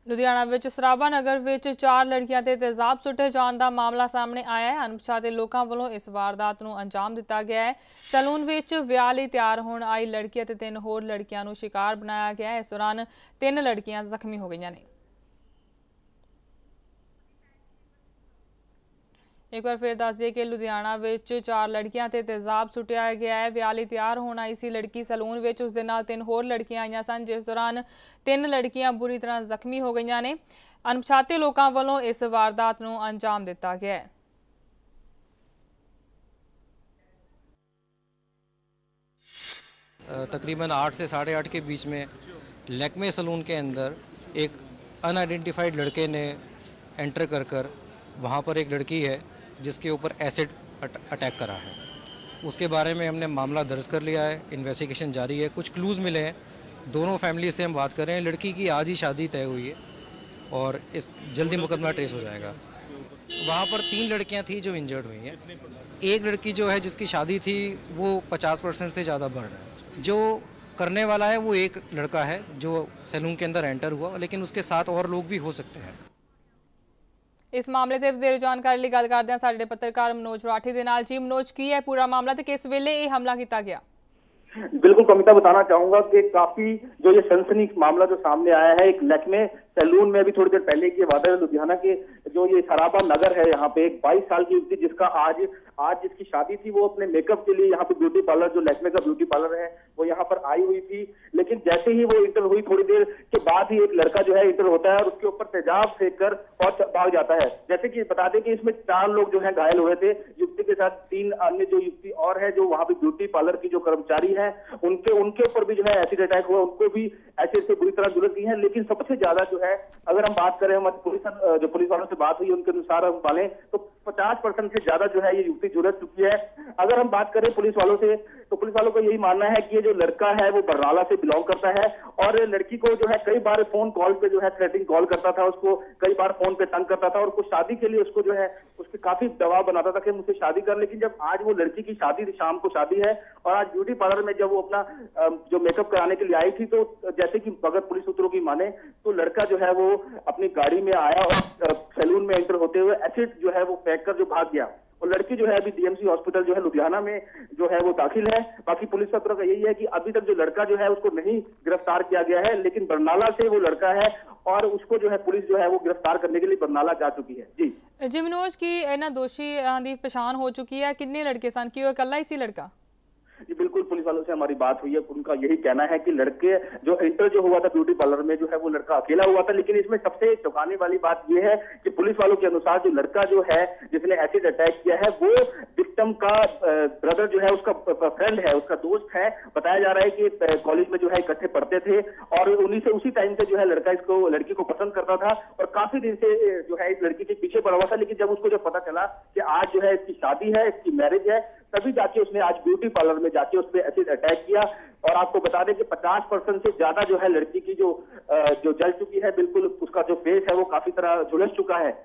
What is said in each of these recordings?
लुधियाना विच सराबा नगर विच 4 लड़कियां ते तेजाब सुटे जाने का मामला सामने आया है। अनपछाते लोगों वालों इस वारदात नूं अंजाम दिता गया है। सैलून विच विआह लई तैयार होण आई लड़की ते 3 होर लड़कियां नूं शिकार बनाया गया है। इस दौरान 3 लड़कियां जख्मी हो गईयां ने। एक बार फिर दस दिए कि लुधियाना विच 4 लड़कियां ते तेजाब सुटिया गया है। विआह लई तैयार होण आई सी लड़की सैलून विच, उस दे नाल 3 होर लड़कियां आईयां सन, जिस दौरान 3 लड़कियां बुरी तरह जख्मी हो गईयां ने। अनपछाते लोगों वालों इस वारदात नूं अंजाम दिता गया है। तकरीबन 8 से 8:30 के बीच में लैक्मे सलून के अंदर एक अनआइडेंटिफाइड लड़के ने एंटर कर वहाँ पर एक लड़की है जिसके ऊपर एसिड अटैक करा है। उसके बारे में हमने मामला दर्ज कर लिया है, इन्वेस्टिगेशन जारी है। कुछ क्लूज़ मिले हैं, दोनों फैमिली से हम बात कर रहे हैं। लड़की की आज ही शादी तय हुई है और इस जल्दी मुकदमा ट्रेस हो जाएगा। वहाँ पर 3 लड़कियाँ थी जो इंजर्ड हुई हैं। एक लड़की जो है जिसकी शादी थी वो 50% से ज़्यादा बढ़ रहा है। जो करने वाला है वो एक लड़का है जो सैलून के अंदर एंटर हुआ, लेकिन उसके साथ और लोग भी हो सकते हैं। इस मामले ते वधेरे जानकारी लई गल करदे हां साडे पत्रकार मनोज राठी दे नाल। जी मनोज, की है पूरा मामला ते किस वेले ये हमला किया गया? बिल्कुल कविता, बताना चाहूंगा कि काफी जो ये सनसनी मामला जो सामने आया है, एक लैक्मे सैलून में अभी थोड़ी देर पहले की बात है। लुधियाना के जो ये सराबा नगर है, यहाँ पे एक 22 साल की युवती जिसका आज जिसकी शादी थी, वो अपने मेकअप के लिए यहाँ पे ब्यूटी पार्लर, जो लैक्मे का ब्यूटी पार्लर है, वो यहाँ पर आई हुई थी। लेकिन जैसे ही वो इंटर हुई, थोड़ी देर के बाद ही एक लड़का जो है इंटर होता है और उसके ऊपर तेजाब फेंक कर और भाग जाता है। जैसे कि बता दें कि इसमें 4 लोग जो है घायल हुए थे। युवती के साथ 3 अन्य जो युवती और है जो वहां पे ब्यूटी पार्लर की जो कर्मचारी है, उनके ऊपर भी जो है एसिड अटैक हुआ, उनको भी एसिड से बुरी तरह जरूरत दी है। लेकिन सबसे ज्यादा जो है, अगर हम बात करें, हमारी पुलिस वालों से बात हुई, उनके अनुसार हम माने तो 50% से ज्यादा जो है ये युवती झुलस चुकी है। अगर हम बात करें पुलिस वालों से, तो पुलिस वालों को यही मानना है कि ये जो लड़का है वो बरनाला से बिलोंग करता है और लड़की को जो है कई बार फोन कॉल पे जो है थ्रेटिंग कॉल करता था, उसको कई बार फोन पे तंग करता था और कुछ शादी के लिए उसको जो है उसके काफी दबाव बनाता था कि मुझसे शादी कर। लेकिन जब आज वो लड़की की शादी, शाम को शादी है और आज ब्यूटी पार्लर में जब वो अपना जो मेकअप कराने के लिए आई थी, तो जैसे कि अगर पुलिस सूत्रों की माने तो लड़का जो है वो अपनी गाड़ी में आया और सैलून में एंटर होते हुए एसिड जो है वो फेंक कर जो भाग गया। और लड़की जो है अभी डीएमसी हॉस्पिटल जो है लुधियाना में जो है वो दाखिल है। बाकी पुलिस सूत्रों का यही है कि अभी तक जो लड़का जो है उसको नहीं गिरफ्तार किया गया है, लेकिन बरनाला से वो लड़का है और उसको जो है पुलिस जो है वो गिरफ्तार करने के लिए बरनाला जा चुकी है। जी मनोज, की इन्हां दोषियां दी पछाण हो चुकी है? कितने लड़के सन? कि वो इकल्ला ही सी लड़का? जी बिल्कुल, पुलिस वालों से हमारी बात हुई है, उनका यही कहना है कि लड़के जो इंटर जो हुआ था ब्यूटी पार्लर में, जो है वो लड़का अकेला हुआ था। लेकिन इसमें सबसे चौंकाने वाली बात यह है कि पुलिस वालों के अनुसार जो लड़का जो है जिसने एसिड अटैक किया है, वो विक्टिम का ब्रदर जो है, उसका फ्रेंड है, उसका दोस्त है। बताया जा रहा है कि कॉलेज में जो है इकट्ठे पढ़ते थे और उसी टाइम से जो है लड़की को पसंद करता था और काफी दिन से जो है इस लड़की के पीछे पड़ा हुआ था। लेकिन जब उसको पता चला कि आज जो है इसकी शादी है, इसकी मैरिज है, तभी जाके उसने आज ब्यूटी पार्लर में जाके उस पर एसिड अटैक किया। और आपको बता दें कि 50% से ज्यादा जो है लड़की की जो जल चुकी है, बिल्कुल उसका जो फेस है वो काफी तरह झुलस चुका है।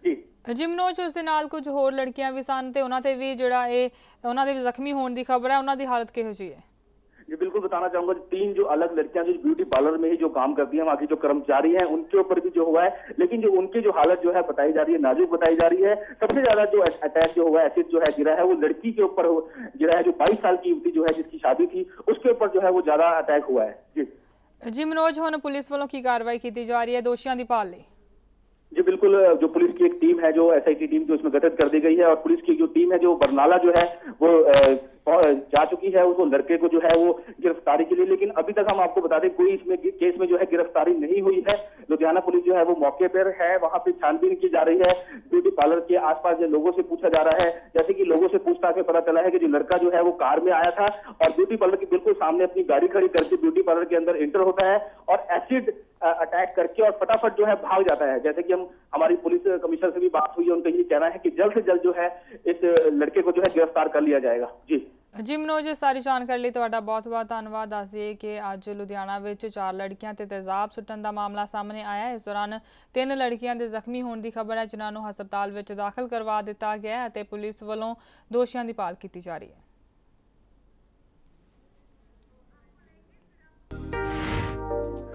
जी मनोज, उस दे नाल कुछ होर लड़कियां भी सन ते उन्हां ते भी जिहड़ा उन्हां दे भी जख्मी होने की खबर है, उन्हां दी हालत किहो जी है? जी बिल्कुल, बताना चाहूंगा 3 जो अलग लड़कियां जो ब्यूटी पार्लर में ही जो काम करती हैं, वहां की जो कर्मचारी हैं, उनके ऊपर भी जो हुआ है। लेकिन जो उनकी जो हालत जो है बताई जा रही है, नाजुक बताई जा रही है। सबसे ज्यादा जो अटैक जो हुआ है, एसिड जो है गिरा है, वो लड़की के ऊपर गिरा है, जो 22 साल की युवती जो है जिसकी शादी थी, उसके ऊपर जो है वो ज्यादा अटैक हुआ है। जी मनोज, हुण पुलिस वालों की कार्रवाई की जा रही है दोषियों की भाल लई? जी बिल्कुल, जो पुलिस की एक टीम है, जो एसआईटी टीम जो इसमें गठित कर दी गई है और पुलिस की जो टीम है जो बरनाला जो है वो जा चुकी है उसको लड़के को जो है वो गिरफ्तारी के लिए। लेकिन अभी तक हम आपको बता दें कोई इसमें केस में जो है गिरफ्तारी नहीं हुई है। लुधियाना पुलिस जो है वो मौके पर है, वहां पे छानबीन की जा रही है। ब्यूटी पार्लर के आसपास जो लोगों से पूछा जा रहा है, जैसे कि लोगों से पूछताछ में पता चला है कि जो लड़का जो है वो कार में आया था और ब्यूटी पार्लर के बिल्कुल सामने अपनी गाड़ी खड़ी करके ब्यूटी पार्लर के अंदर एंटर होता है और एसिड अटैक करके और फटाफट जो है भाग जाता है। जैसे कि हमारी पुलिस कमिश्नर से भी बात हुई है, उनका ये कहना है कि जल्द से जल्द जो है इस लड़के को जो है गिरफ्तार कर लिया जाएगा। जी मनोज, सारी जानकारी लिए तुहाडा बहुत बहुत धन्यवाद। दस दिए कि अज लुधियाना विच 4 लड़कियां ते तेजाब सुट्टण का मामला सामने आया है। इस दौरान 3 लड़कियां दे जख्मी होने की खबर है, जिन्हां नूं हस्पताल विच दाखिल करवा दिता गया है ते पुलिस वालों दोषियों की भाल की जा रही है।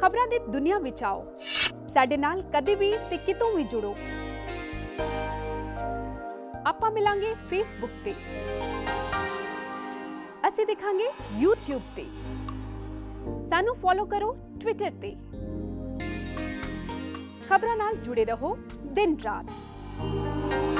ਖਬਰਾਂ ਦੀ ਦੁਨੀਆ ਵਿੱਚ ਆਓ, ਸਾਡੇ ਨਾਲ ਕਦੇ ਵੀ ਤੇ ਕਿਤੋਂ ਵੀ ਜੁੜੋ। ਆਪਾਂ ਮਿਲਾਂਗੇ ਫੇਸਬੁੱਕ ਤੇ, ਅਸੀਂ ਦਿਖਾਂਗੇ YouTube ਤੇ, ਸਾਨੂੰ ਫੋਲੋ ਕਰੋ ਟਵਿੱਟਰ ਤੇ। ਖਬਰਾਂ ਨਾਲ ਜੁੜੇ ਰਹੋ ਦਿਨ ਰਾਤ।